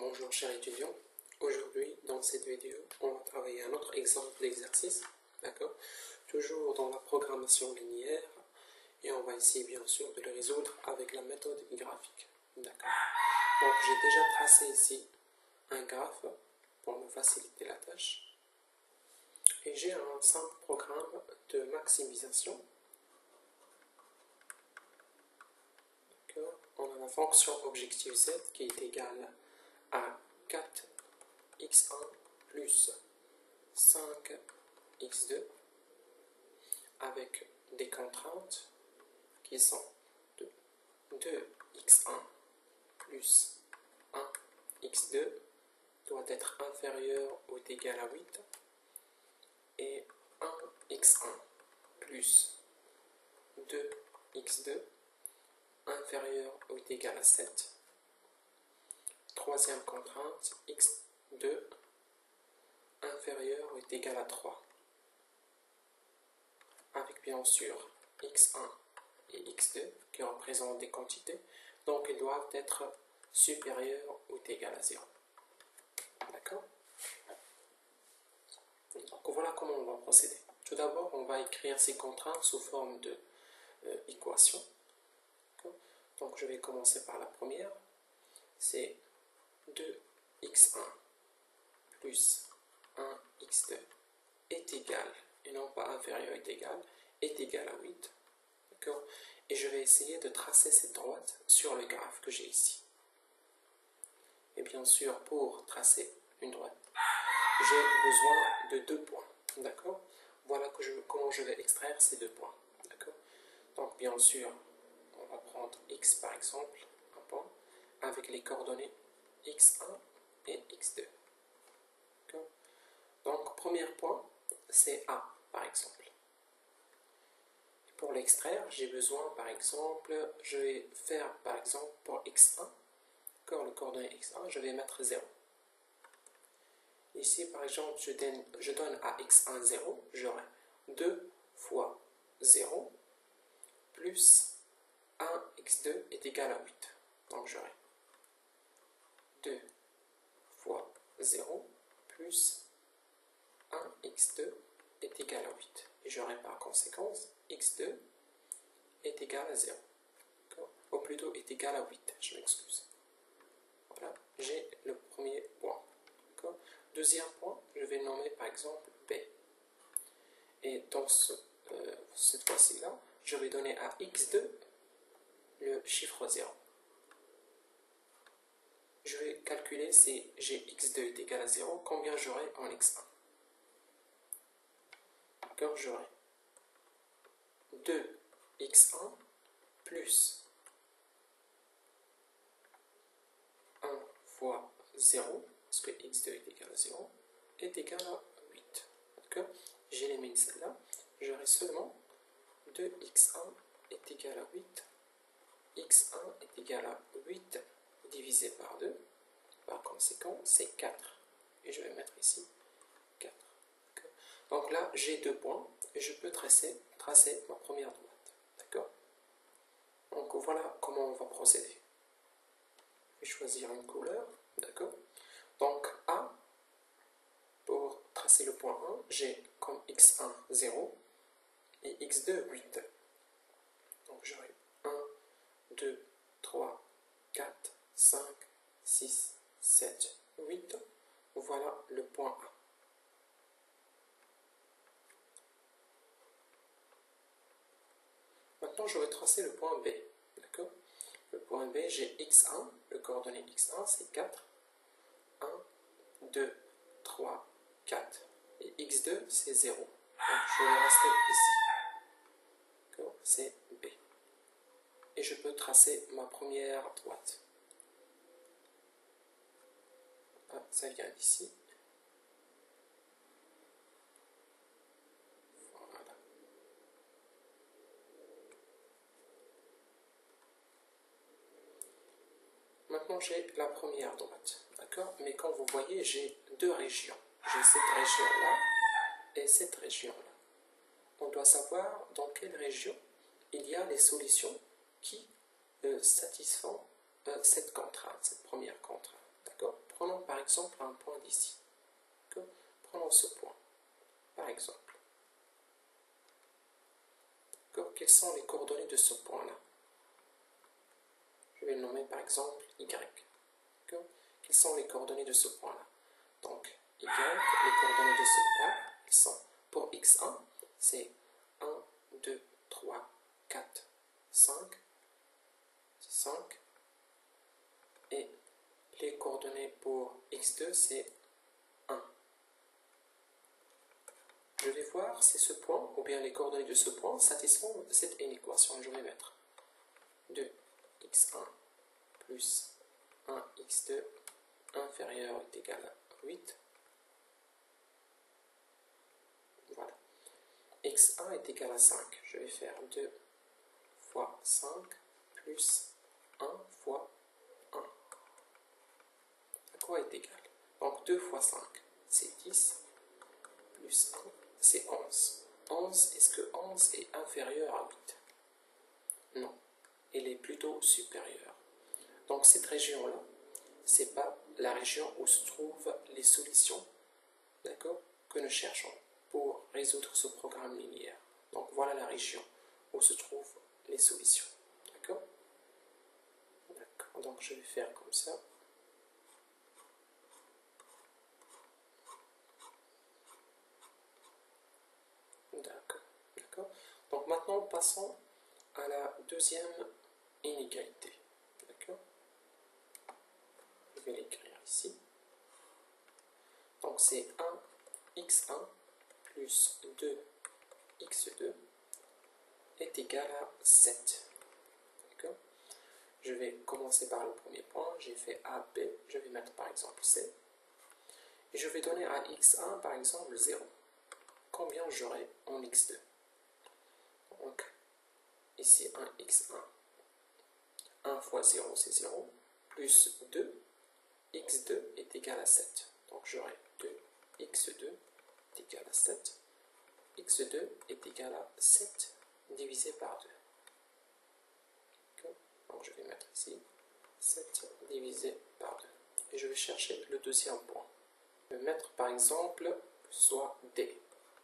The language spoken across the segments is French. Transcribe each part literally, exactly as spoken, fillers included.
Bonjour chers étudiants, aujourd'hui dans cette vidéo on va travailler un autre exemple d'exercice, d'accord, toujours dans la programmation linéaire et on va essayer bien sûr de le résoudre avec la méthode graphique, d'accord. Donc j'ai déjà tracé ici un graphe pour me faciliter la tâche et j'ai un simple programme de maximisation. On a la fonction objectif z qui est égale à quatre x un plus cinq x deux avec des contraintes qui sont de deux x un plus un x deux doit être inférieur ou égal à huit et un x un plus deux x deux inférieur ou égal à sept. Troisième contrainte, x deux inférieur ou égal à trois. Avec bien sûr x un et x deux qui représentent des quantités, donc ils doivent être supérieurs ou égal à zéro. D'accord? Donc voilà comment on va procéder. Tout d'abord, on va écrire ces contraintes sous forme de euh, équation. Donc je vais commencer par la première, c'est deux x un plus un x deux est égal, et non pas inférieur est égal, est égal à huit. D'accord? Et je vais essayer de tracer cette droite sur le graphe que j'ai ici. Et bien sûr, pour tracer une droite, j'ai besoin de deux points. D'accord? Voilà que je, comment je vais extraire ces deux points. D'accord? Donc bien sûr, on va prendre x par exemple, un point, avec les coordonnées x un et x deux. Donc, premier point, c'est A, par exemple. Pour l'extraire, j'ai besoin, par exemple, je vais faire, par exemple, pour x un, quand le coordonnée x un, je vais mettre zéro. Ici, par exemple, je donne, je donne à x un zéro, j'aurai deux fois zéro plus un x deux est égal à huit. Donc, j'aurai deux fois zéro plus un x deux est égal à huit. Et j'aurai par conséquence x deux est égal à zéro. Ou plutôt est égal à huit, je m'excuse. Voilà, j'ai le premier point. Deuxième point, je vais nommer par exemple B. Et dans ce, euh, cette fois-ci là, je vais donner à x deux le chiffre zéro. Je vais calculer si j'ai x deux est égal à zéro, combien j'aurai en x un. D'accord, j'aurai deux x un plus un fois zéro, parce que x deux est égal à zéro, est égal à huit. D'accord, j'élimine celle-là, j'aurai seulement deux x un est égal à huit, x un est égal à huit divisé par deux, par conséquent c'est quatre, et je vais mettre ici quatre. Donc là j'ai deux points, et je peux tracer, tracer ma première droite. D'accord? Donc voilà comment on va procéder. Je vais choisir une couleur. D'accord? Donc A, pour tracer le point un, j'ai comme x un zéro et x deux huit. Donc j'aurai un, deux, trois, quatre, cinq, six, sept, huit. Voilà le point A. Maintenant, je vais tracer le point B. D'accord? Le point B, j'ai x un, le coordonnée x un, c'est quatre. un, deux, trois, quatre. Et x deux, c'est zéro. Donc, je vais rester ici. D'accord? C'est B. Et je peux tracer ma première droite. Ah, ça vient d'ici. Voilà. Maintenant, j'ai la première droite. D'accord? Mais quand vous voyez, j'ai deux régions. J'ai cette région-là et cette région-là. On doit savoir dans quelle région il y a les solutions qui euh, satisfont euh, cette contrainte, cette première contrainte. D'accord? Prenons exemple un point d'ici. Prenons ce point, par exemple. Quelles sont les coordonnées de ce point-là? Je vais le nommer par exemple Y. Quelles sont les coordonnées de ce point-là? Donc, Y, les coordonnées de ce point, elles sont pour x un, c'est un, deux, trois, quatre, cinq, cinq. Et les coordonnées pour x deux, c'est un. Je vais voir si ce point, ou bien les coordonnées de ce point, satisfont cette inéquation. Je vais mettre deux x un plus un x deux inférieur est égal à huit. Voilà. x un est égal à cinq. Je vais faire deux fois cinq plus un fois un. À quoi est égal? Donc deux fois cinq, c'est dix, plus un, c'est onze. onze, est-ce que onze est inférieur à huit? Non, il est plutôt supérieur. Donc cette région-là, ce n'est pas la région où se trouvent les solutions, d'accord, que nous cherchons pour résoudre ce programme linéaire. Donc voilà la région où se trouvent les solutions, d'accord? D'accord, donc je vais faire comme ça. D'accord, d'accord. Donc maintenant passons à la deuxième inégalité, d'accord? Je vais l'écrire ici. Donc c'est un x un plus deux x deux est égal à sept. D'accord? Je vais commencer par le premier point. J'ai fait A, B. Je vais mettre par exemple C. Et je vais donner à x un par exemple zéro. Combien j'aurai en x deux? Donc ici un x un. un fois zéro c'est zéro. Plus deux. x deux est égal à sept. Donc j'aurai deux x deux est égal à sept. x deux est égal à sept divisé par deux. Donc je vais mettre ici sept divisé par deux. Et je vais chercher le deuxième point. Je vais mettre par exemple soit D.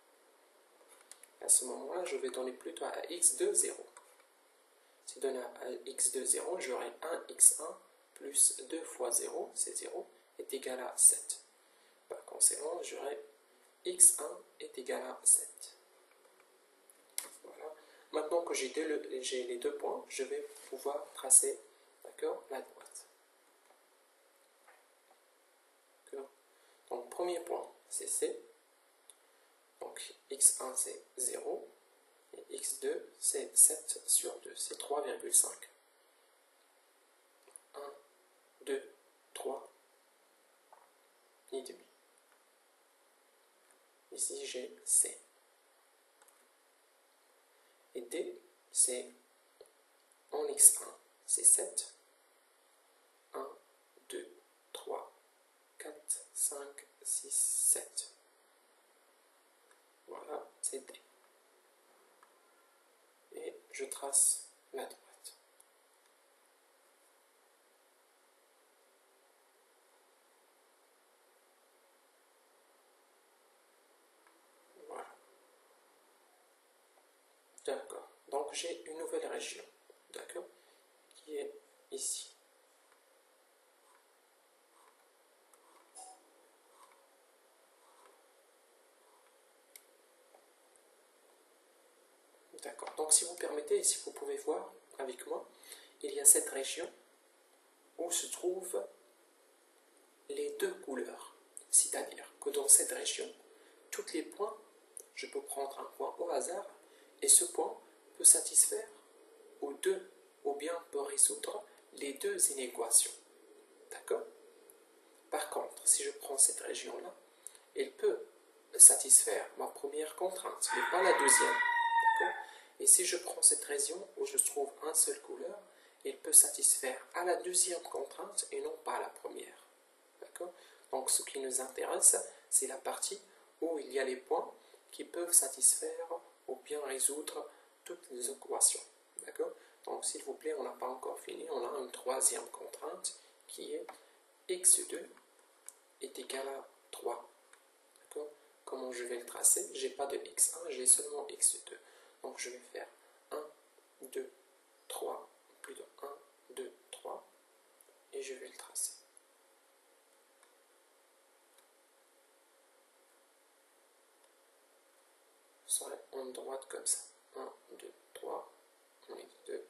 À ce moment-là, je vais donner plutôt à x deux zéro. Si je donne à x deux zéro, j'aurai un x un plus deux fois zéro, c'est zéro, est égal à sept. Par conséquent, j'aurai x un est égal à sept. Voilà. Maintenant que j'ai les deux points, je vais pouvoir tracer, d'accord, la droite. Donc, premier point, c'est C. Donc, x un, c'est zéro. Et x deux, c'est sept sur deux, c'est trois virgule cinq. un, deux, trois et demi. Ici, j'ai C. Et D, c'est en x un, c'est sept. un, deux, trois, quatre, cinq, six, sept. Voilà, c'est D. Et je trace la droite. Voilà. D'accord. Donc j'ai une nouvelle région, d'accord, qui est ici. D'accord. Donc si vous permettez, ici vous pouvez voir avec moi, il y a cette région où se trouvent les deux couleurs. C'est-à-dire que dans cette région, tous les points, je peux prendre un point au hasard et ce point peut satisfaire aux deux, ou bien peut résoudre les deux inéquations. D'accord? Par contre, si je prends cette région-là, elle peut satisfaire ma première contrainte, mais pas la deuxième. D'accord? Et si je prends cette région où je trouve un seul couleur, elle peut satisfaire à la deuxième contrainte et non pas à la première. D'accord? Donc ce qui nous intéresse, c'est la partie où il y a les points qui peuvent satisfaire ou bien résoudre toutes les équations. D'accord? Donc s'il vous plaît, on n'a pas encore fini, on a une troisième contrainte qui est x deux est égal à trois. D'accord? Comment je vais le tracer? J'ai pas de x un, j'ai seulement x deux. Donc je vais faire un, deux, trois, plutôt un, deux, trois, et je vais le tracer. Ça serait en droite comme ça. un, deux, trois, on x deux.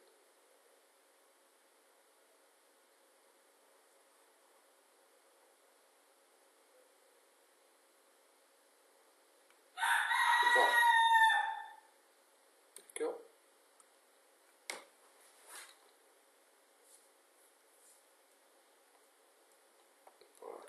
Voilà. D'accord? Voilà.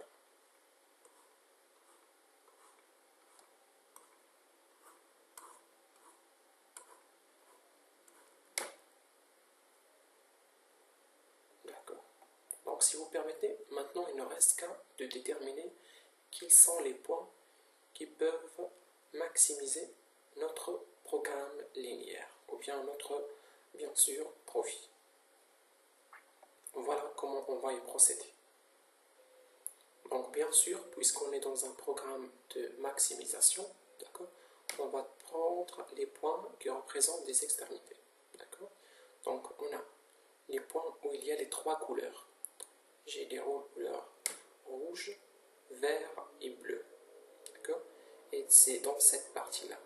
D'accord. Donc si vous permettez, maintenant il ne reste qu'à de déterminer quels sont les points qui peuvent maximiser notre programme linéaire ou bien notre, bien sûr, profit. Voilà comment on va y procéder. Donc bien sûr, puisqu'on est dans un programme de maximisation, d'accord, on va prendre les points qui représentent des extrémités. D'accord. Donc on a les points où il y a les trois couleurs. J'ai des couleurs rouge, vert et bleu. D'accord. Et c'est dans cette partie-là.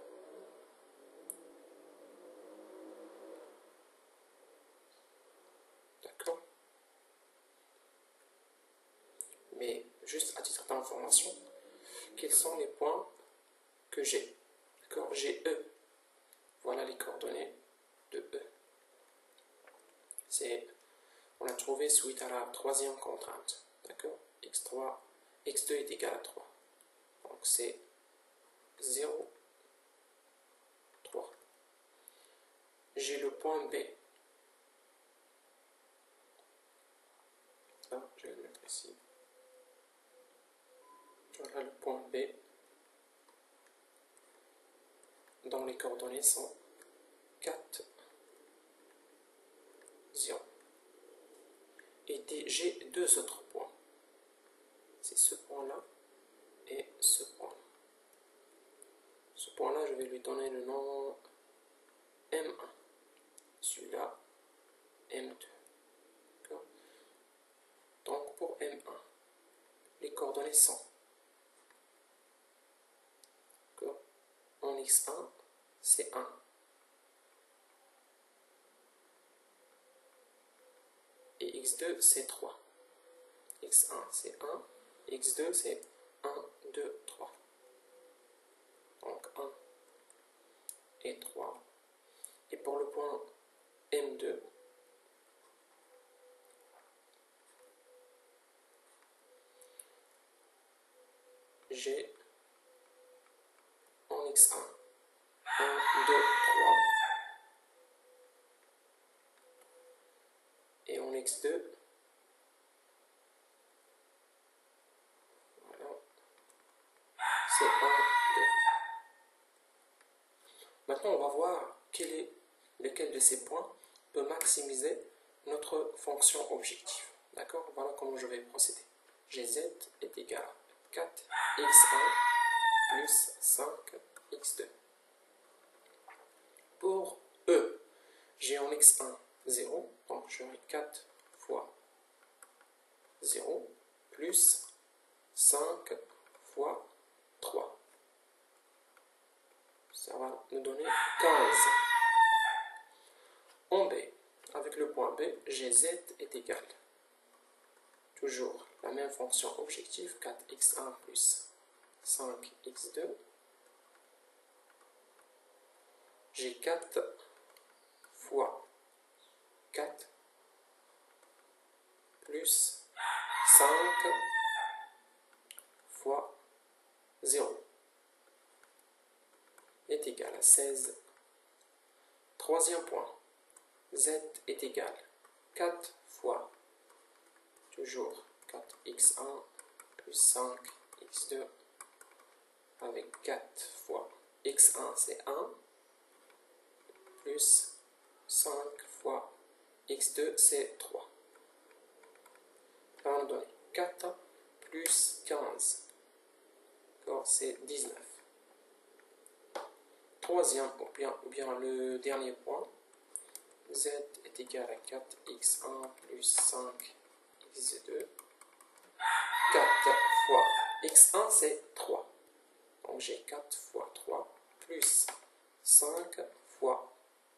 D'accord. Mais juste à titre d'information, quels sont les points que j'ai? D'accord. J'ai E. Voilà les coordonnées de E. C'est, on l'a trouvé suite à la troisième contrainte. D'accord. x trois, x deux est égal à trois. Donc c'est zéro, trois. J'ai le point B. Ah, je vais le mettre ici. Voilà le point B, dont les coordonnées sont quatre, zéro. Et j'ai deux autres points. C'est ce point-là et ce point-là. Ce point-là, je vais lui donner le nom M un. Celui-là, M deux. Donc pour M un, les coordonnées sont en x un, c'est un. Et x deux, c'est trois. x un, c'est un. x deux, c'est un, deux, trois. Donc un et trois. Et pour le point M deux, j'ai en x un, un, deux, trois. Et en x deux, voilà, c'est un, deux. Maintenant, on va voir quel est, lequel de ces points peut maximiser notre fonction objectif. D'accord? Voilà comment je vais procéder. Gz est égal à quatre x un plus cinq x deux. Pour E, j'ai en x un zéro, donc j'aurai quatre fois zéro plus cinq fois trois. Ça va nous donner quinze. En B, avec le point B, Gz est égal. Toujours la même fonction objective, quatre x un plus cinq x deux. J'ai quatre fois quatre plus cinq fois zéro est égal à seize. Troisième point, z est égal à quatre fois, toujours quatre x un plus cinq x deux, avec quatre fois x un c'est un, plus cinq fois x deux c'est trois. Ça va nous donner quatre plus quinze. C'est dix-neuf. Troisième, ou bien, ou bien le dernier point, z est égal à quatre x un plus cinq x deux. quatre fois x un, c'est trois. Donc j'ai quatre fois trois plus cinq fois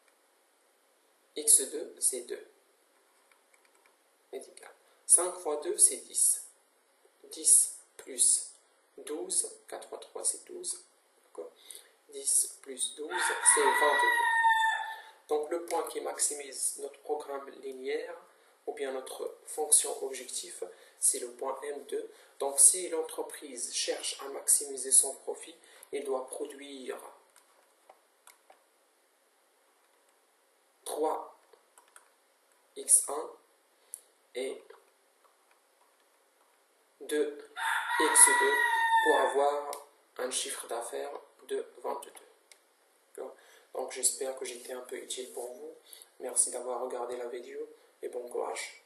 x deux, c'est deux. Est égal. cinq fois deux, c'est dix. dix plus douze, quatre fois trois, c'est douze. dix plus douze, c'est vingt-deux. Donc le point qui maximise notre programme linéaire, ou bien notre fonction objectif, c'est le point M deux. Donc si l'entreprise cherche à maximiser son profit, elle doit produire trois x un et deux x deux pour avoir un chiffre d'affaires de vingt-deux. Donc j'espère que j'étais un peu utile pour vous. Merci d'avoir regardé la vidéo et bon courage.